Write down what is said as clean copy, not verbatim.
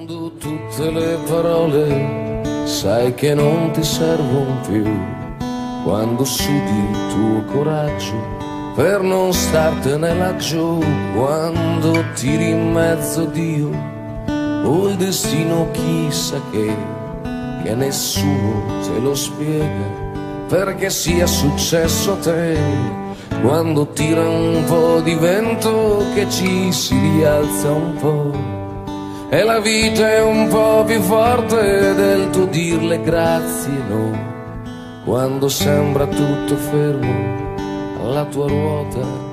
Quando tutte le parole sai che non ti servono più, quando sudi il tuo coraggio per non startene laggiù, quando tiri in mezzo Dio o il destino chissà che nessuno te lo spiega perché sia successo a te, quando tira un po' di vento che ci si rialza un po' e la vita è un po' più forte del tuo dirle grazie no, quando sembra tutto fermo, la tua ruota